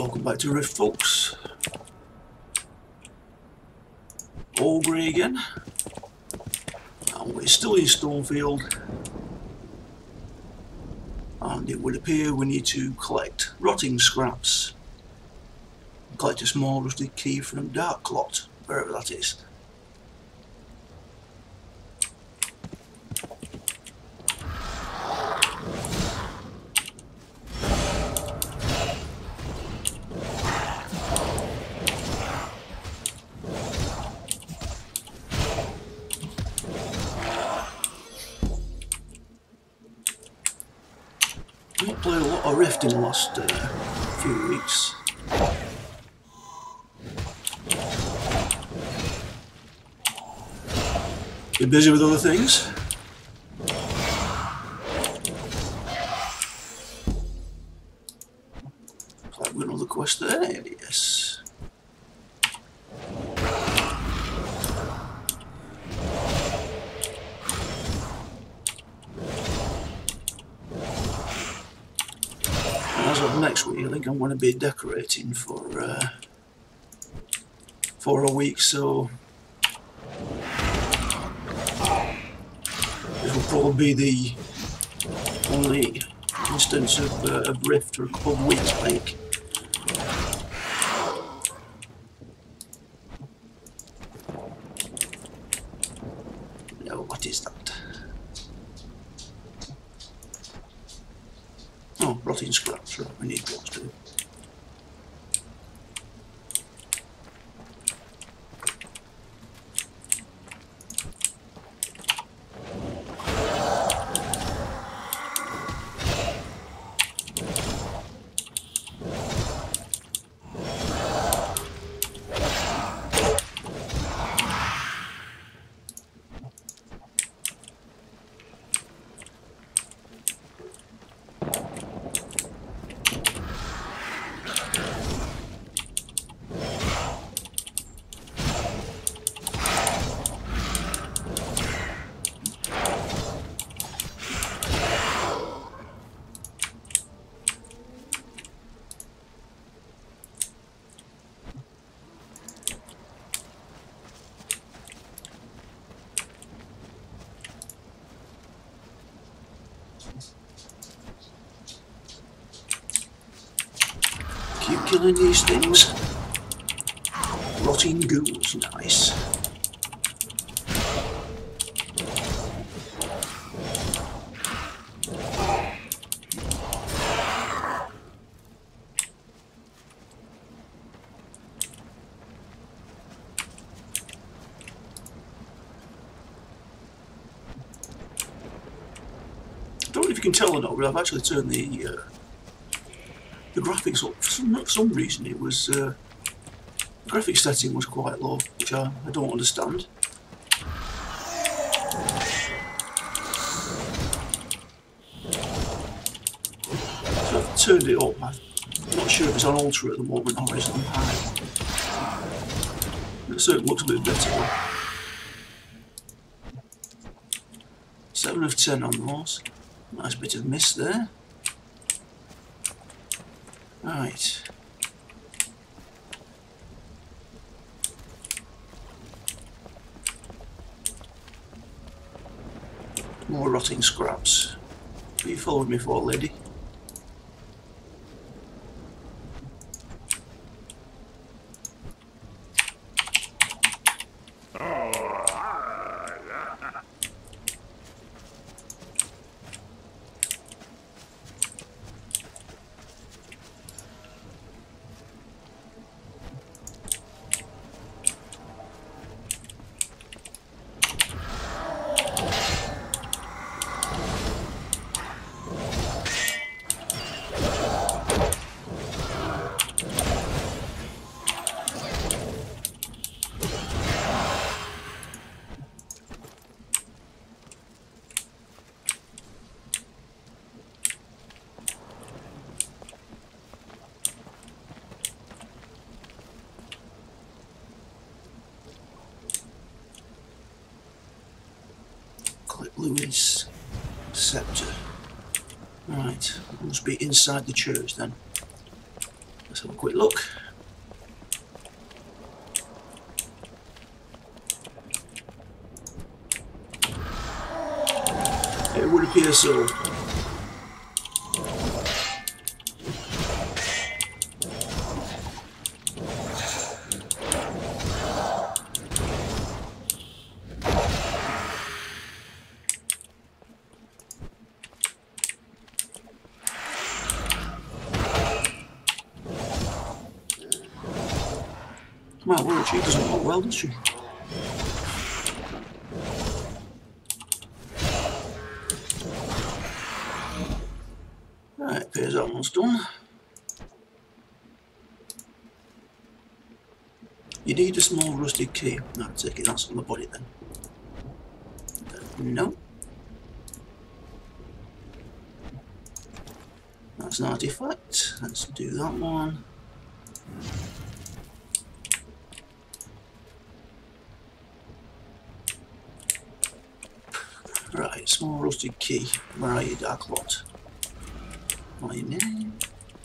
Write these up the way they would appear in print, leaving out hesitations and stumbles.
Welcome back to Rift, folks. All grey again. And we're still in Stonefield. And it would appear we need to collect rotting scraps. Collect a small rusted key from Dark Clot, wherever that is. I've played a lot of Rift in the last few weeks. Been busy with other things. So I've got another quest there, yes. As of next week, I think I'm going to be decorating for a week, so this will probably be the only instance of Rift for a couple of weeks, I think. No, what is that? Oh, rotting scraps, right, we need those too. Keep killing these things. Rotting ghouls, nice. I don't know if you can tell or not, but I've actually turned the graphics up. For some reason it was the graphics setting was quite low, which I don't understand. So I've turned it up. I'm not sure if it's on ultra at the moment or is it on high. It certainly looks a bit better. 7 of 10 on those. Nice bit of mist there. Right. More rotting scraps. Are you following me for, lady? Louis Scepter. Right, must be inside the church then. Let's have a quick look. It would appear so. Well, she doesn't look well, does she? Right, appears that one's done. You need a small rusted key. No, I take it that's on the body then. No. That's an artifact. Let's do that one. Right, small rusted key. Where are you, Dark Lot? My name.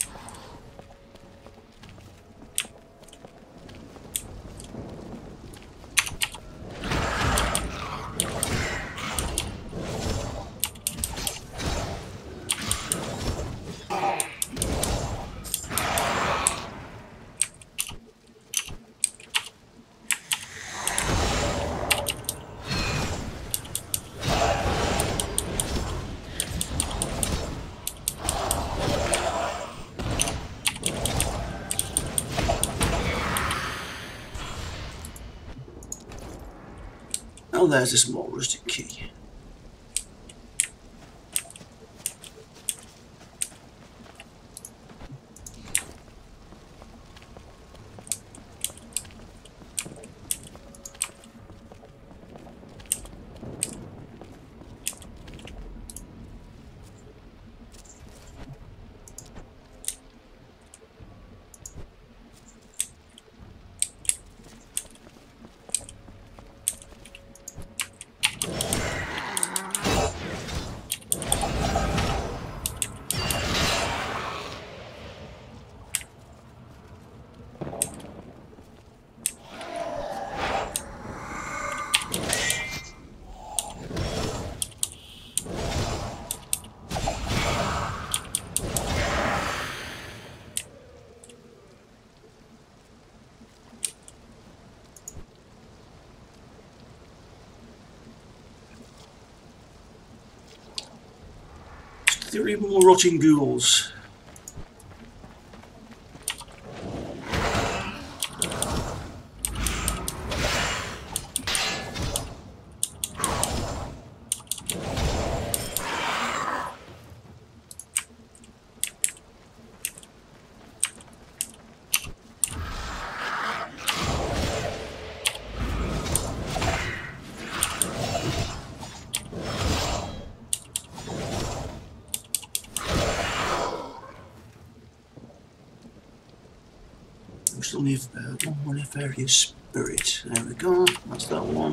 Oh, there's a small rusted key. Three more rotting ghouls. We still need one more nefarious spirit. There we go. That's that one.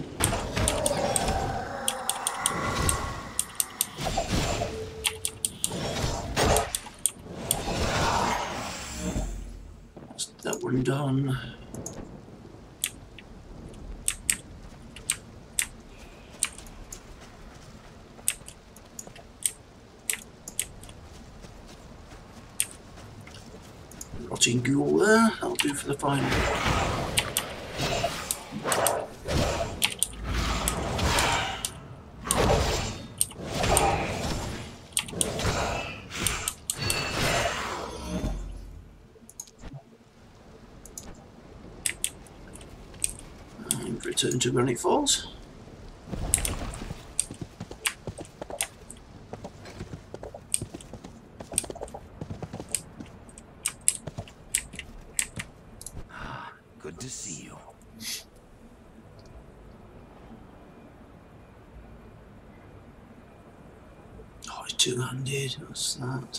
That's that one done. Rotting ghoul there, that'll do for the final one. And return to Granite Falls. Good to see you. Oh, it's two-handed. What's that?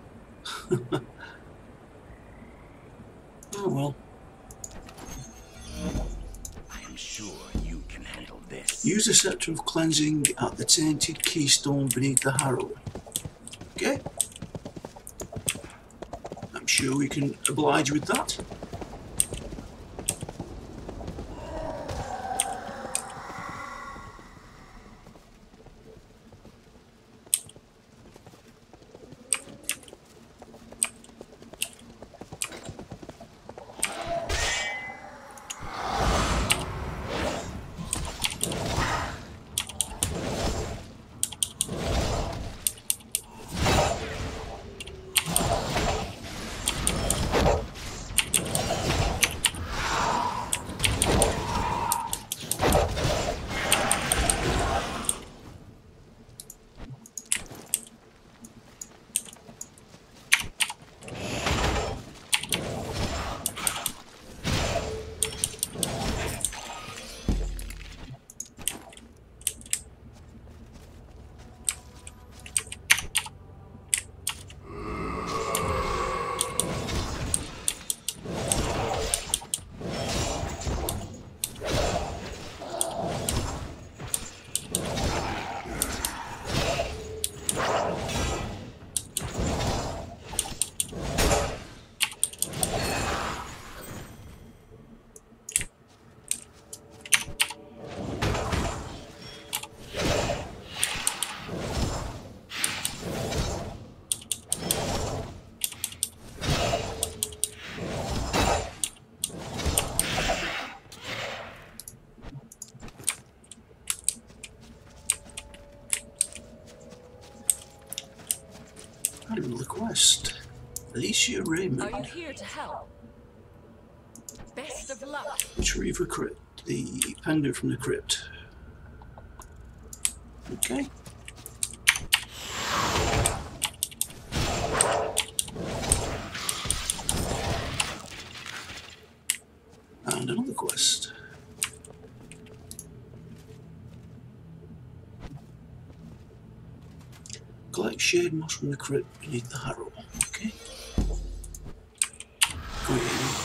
Oh well. I am sure you can handle this. Use the Sceptre of Cleansing at the tainted keystone beneath the harrow. Okay. I'm sure we can oblige with that. Another quest. Alicia Raymond. Are you here to help? Best of luck. Retrieve a crypt. The pendant from the crypt. Okay. And another quest. Collect shade moss from the crypt beneath the harrow. Okay. Green.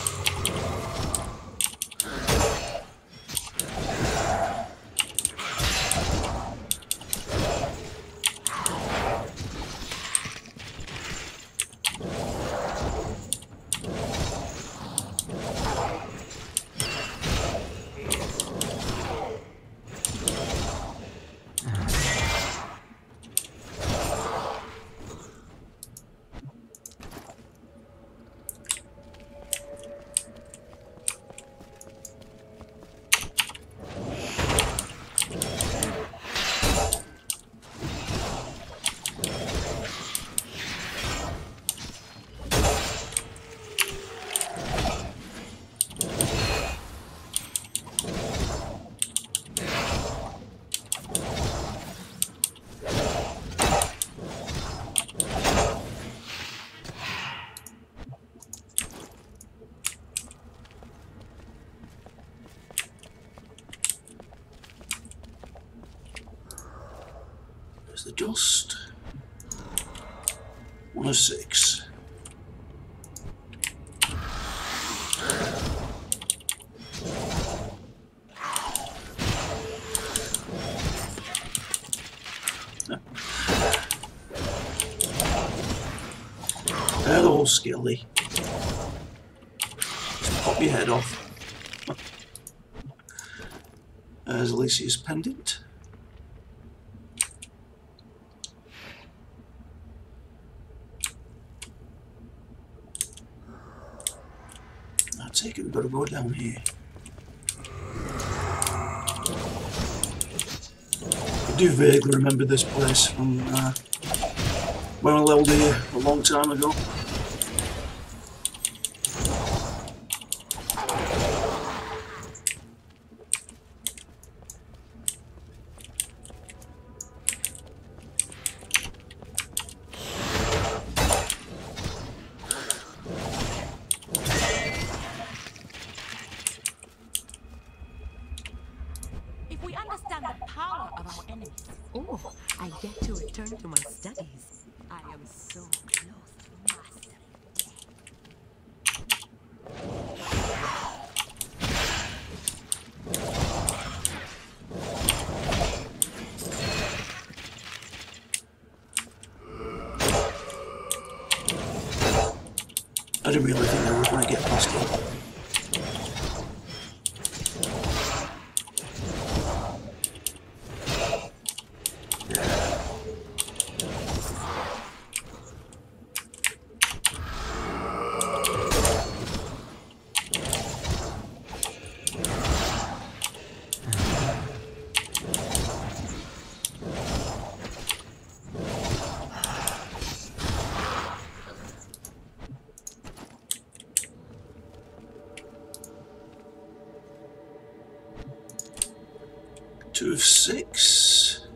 There's the dust. 1 of 6. Hello, Skilly. Just pop your head off. There's Alicia's pendant. I take it we've got to go down here. I do vaguely remember this place from when I leveled here a long time ago. If we understand the power of our enemies, Oh, I get to return to my studies. I am so close to mastery. I didn't really think I was going to get past it. Two of 6.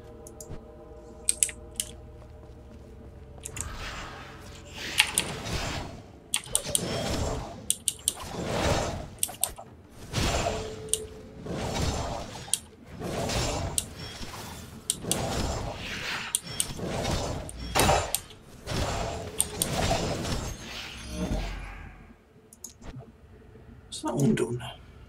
Is that one done?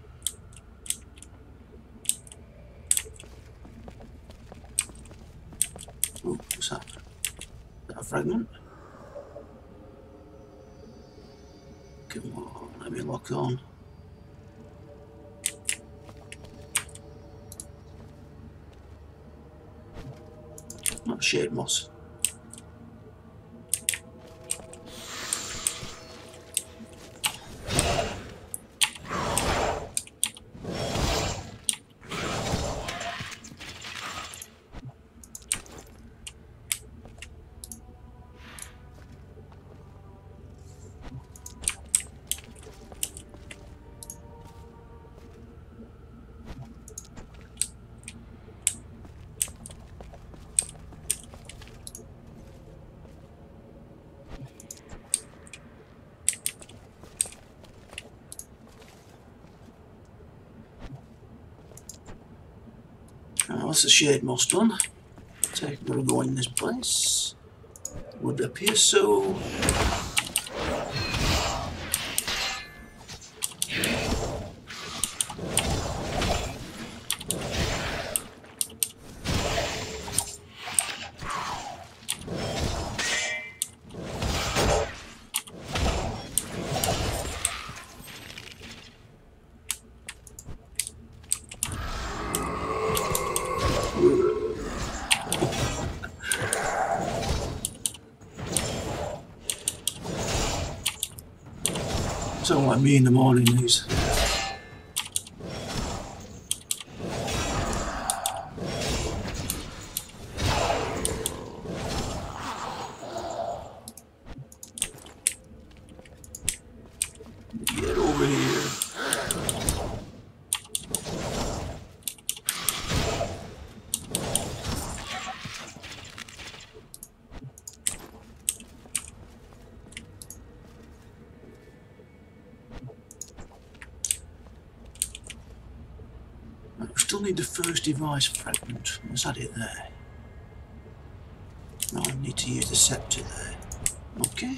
Oh, what's that? Is that a fragment? Come on, let me lock on. Not shade moss. That's the shade moss done. Take another go in this place. Would appear so. Sound like me in the morning, these. Get over here. Still need the first device fragment. Was that it there? No, I need to use the scepter there. Okay.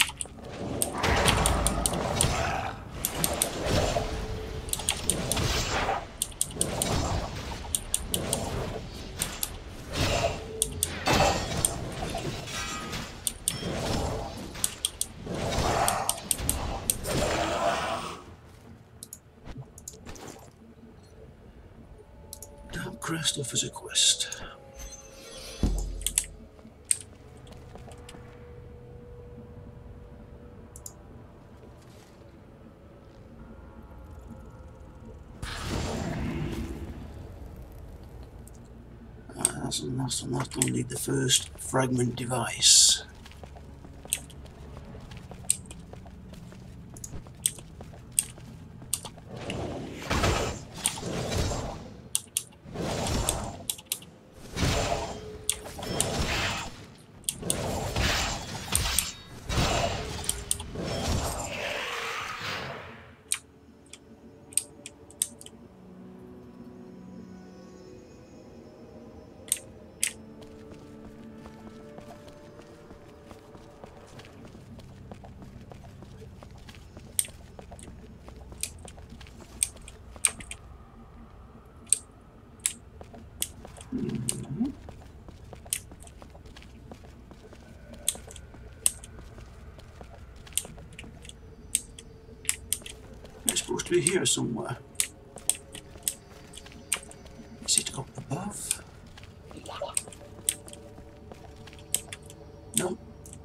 Crest offers a quest. That's the last one. I don't need the first fragment device. be here somewhere. Is it up above? No.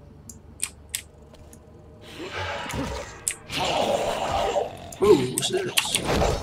Ooh, what's this?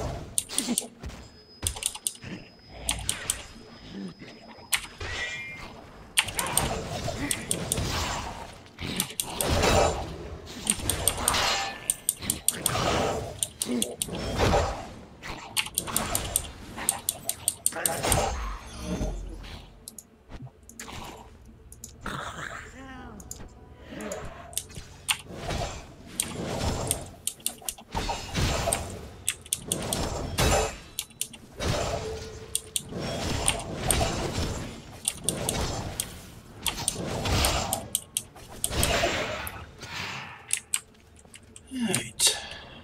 Right.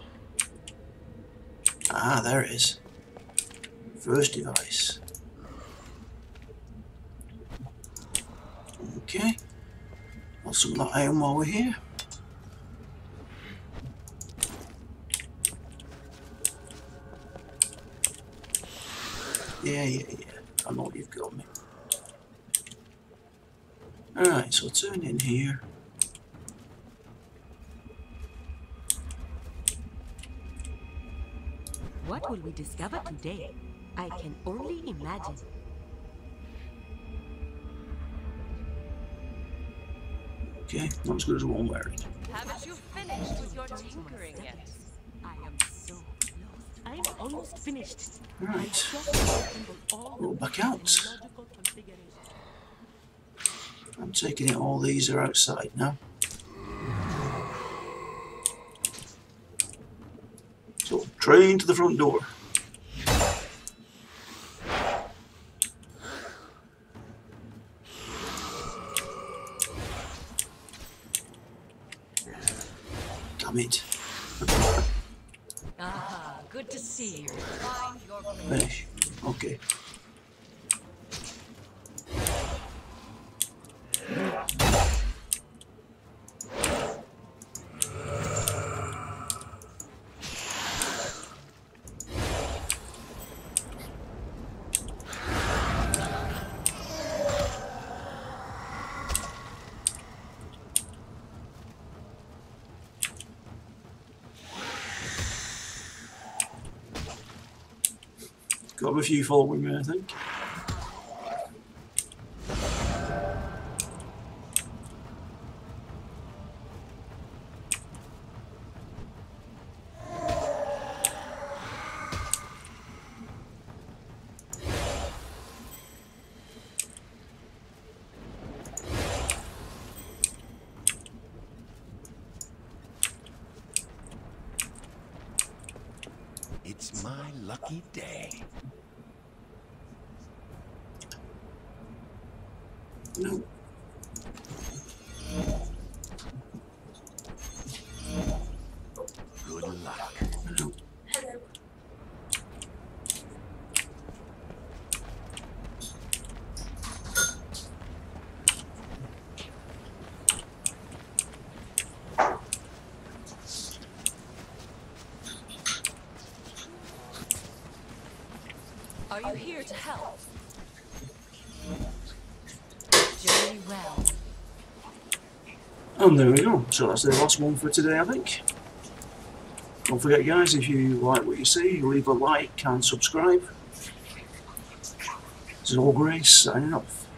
Ah, there it is. First device. Okay. Got some of that iron while we're here. Yeah. I know you've got me. Alright, so turn in here. What will we discover today? I can only imagine. Okay, not as good as one wearing. Haven't you finished with your tinkering yet? I am so close. I'm almost finished. Right. Go back out. I'm taking it all these are outside now. So, train to the front door. Damn it. Ah, good to see you. Find your place. Finish. Okay. Got a few following me, I think. It's my lucky day. No. Good luck. No. Are you here to help? Very well. And there we go. So that's the last one for today, I think. Don't forget, guys, if you like what you see, leave a like and subscribe. This is all Grace signing off.